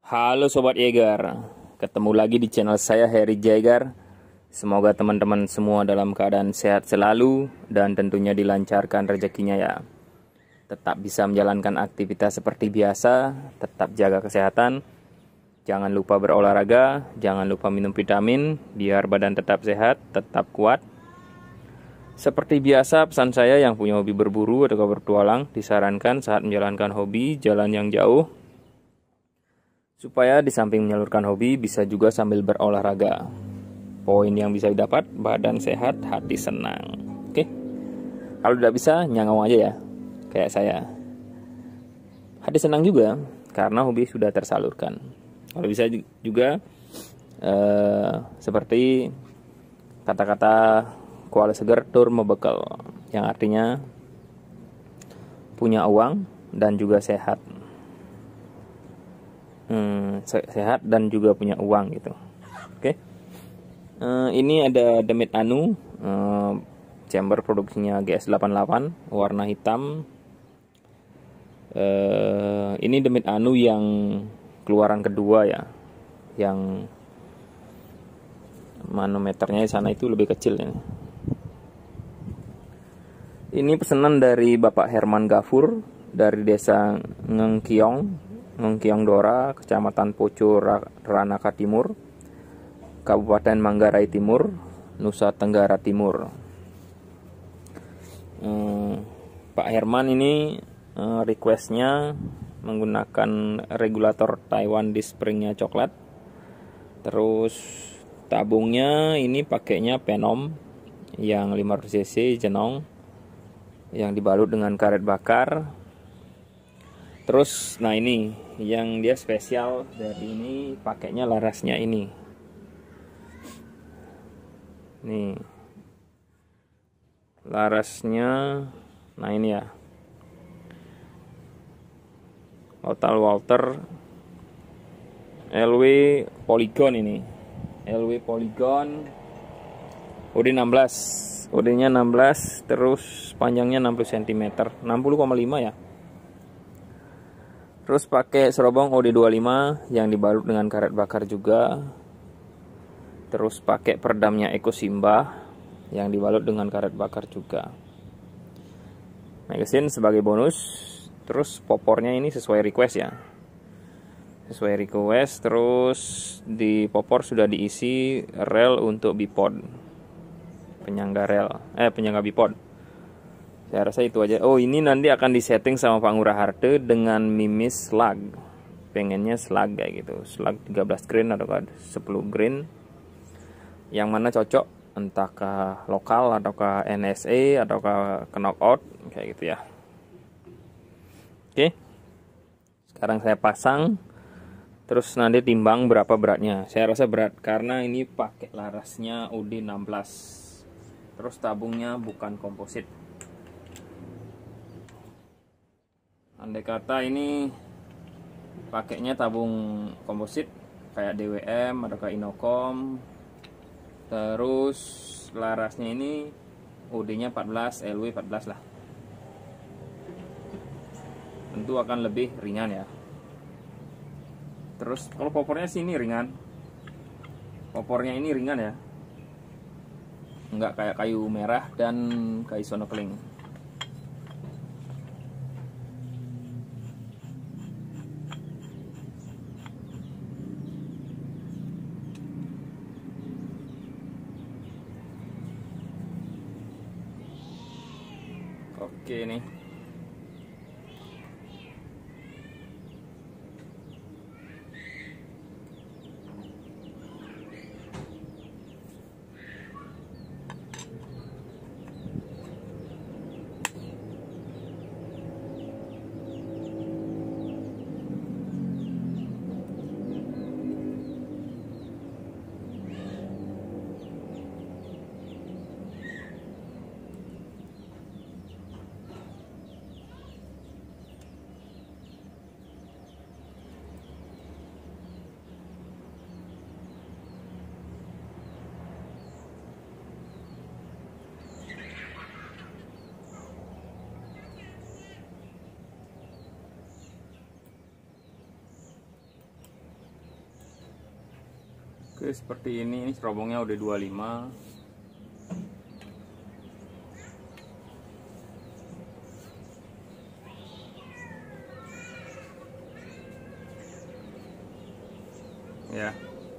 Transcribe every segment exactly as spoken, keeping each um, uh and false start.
Halo Sobat Yeager, ketemu lagi di channel saya Heri Jaeger. Semoga teman-teman semua dalam keadaan sehat selalu dan tentunya dilancarkan rezekinya ya. Tetap bisa menjalankan aktivitas seperti biasa, tetap jaga kesehatan. Jangan lupa berolahraga, jangan lupa minum vitamin biar badan tetap sehat, tetap kuat. Seperti biasa, pesan saya yang punya hobi berburu atau bertualang disarankan saat menjalankan hobi jalan yang jauh, supaya di samping menyalurkan hobi bisa juga sambil berolahraga. Poin yang bisa didapat, badan sehat, hati senang. Oke. Kalau tidak bisa, nyangau aja ya. Kayak saya. Hati senang juga karena hobi sudah tersalurkan. Kalau bisa juga eh, seperti kata-kata Kuala Seger tur mebekal, yang artinya punya uang dan juga sehat. Hmm, sehat dan juga punya uang gitu. Oke. Uh, ini ada Demit Anu, uh, chamber produksinya G S delapan puluh delapan, warna hitam. Uh, ini Demit Anu yang keluaran kedua ya, yang manometernya di sana itu lebih kecil ya. Ini pesanan dari Bapak Herman Gafur dari desa Ngengkiong, Ngengkiong Dora, Kecamatan Poco, Ranaka Timur, Kabupaten Manggarai Timur, Nusa Tenggara Timur. Hmm, Pak Herman ini eh, requestnya menggunakan regulator Taiwan di springnya coklat. Terus tabungnya ini pakainya Penom yang lima ratus cc jenong, yang dibalut dengan karet bakar. Terus, nah ini yang dia spesial dari ini, pakainya larasnya ini. Nih, larasnya, nah ini ya. Total Walter L W Polygon ini. L W Polygon O D enam belas. O D-nya enam belas, terus panjangnya enam puluh sentimeter, enam puluh koma lima ya. Terus pakai serobong O D dua puluh lima yang dibalut dengan karet bakar juga. Terus pakai peredamnya Eko Simbah yang dibalut dengan karet bakar juga. Magazine sebagai bonus. Terus popornya ini sesuai request ya. Sesuai request. Terus di popor sudah diisi rel untuk bipod, penyangga rel, eh penyangga bipod. Saya rasa itu aja. Oh, ini nanti akan disetting sama Pak Ngurah Harte dengan mimis slag. Pengennya slag kayak gitu. Slag tiga belas grain atau sepuluh grain. Yang mana cocok, entahkah lokal ataukah N S A ataukah knockout kayak gitu ya. Oke. Sekarang saya pasang. Terus nanti timbang berapa beratnya. Saya rasa berat karena ini pakai larasnya O D enam belas. Terus tabungnya bukan komposit. Andai kata ini pakainya tabung komposit kayak D W M atau kayak Inokom, terus larasnya ini O D-nya empat belas, L W empat belas lah, tentu akan lebih ringan ya. Terus kalau popornya sih ini ringan, popornya ini ringan ya, nggak kayak kayu merah dan kayu sonokeling. Oke nih. Oke, seperti ini, ini cerobongnya udah dua puluh lima. Ya.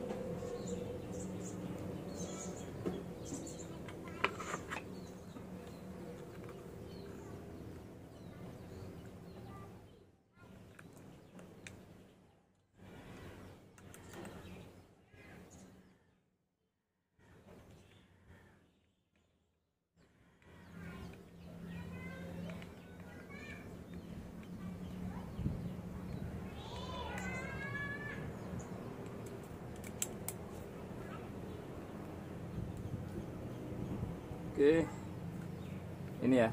Oke, ini ya.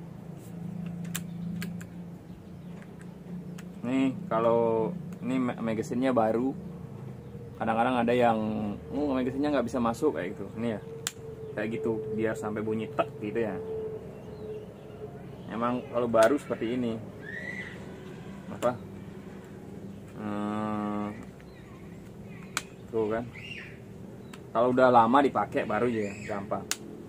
Nih kalau ini magasinnya baru, kadang-kadang ada yang oh, magasinnya nggak bisa masuk kayak gitu. Ini ya, kayak gitu biar sampai bunyi tek gitu ya. Emang kalau baru seperti ini, apa? Hmm, tuh kan. Kalau udah lama dipakai baru ya gampang.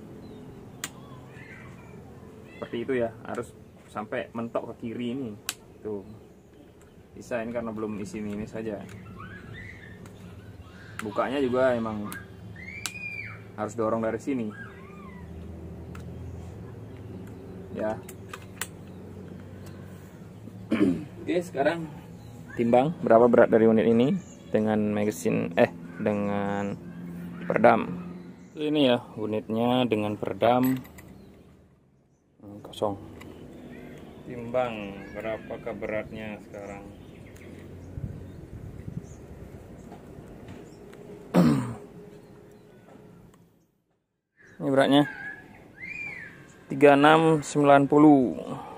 Seperti itu ya, harus sampai mentok ke kiri ini tuh. Bisa ini karena belum isi minus saja. Bukanya juga emang harus dorong dari sini ya. Oke, sekarang timbang berapa berat dari unit ini dengan magasin eh dengan peredam. Ini ya unitnya dengan peredam kosong. Timbang berapakah beratnya sekarang. Ini beratnya tiga enam sembilan nol.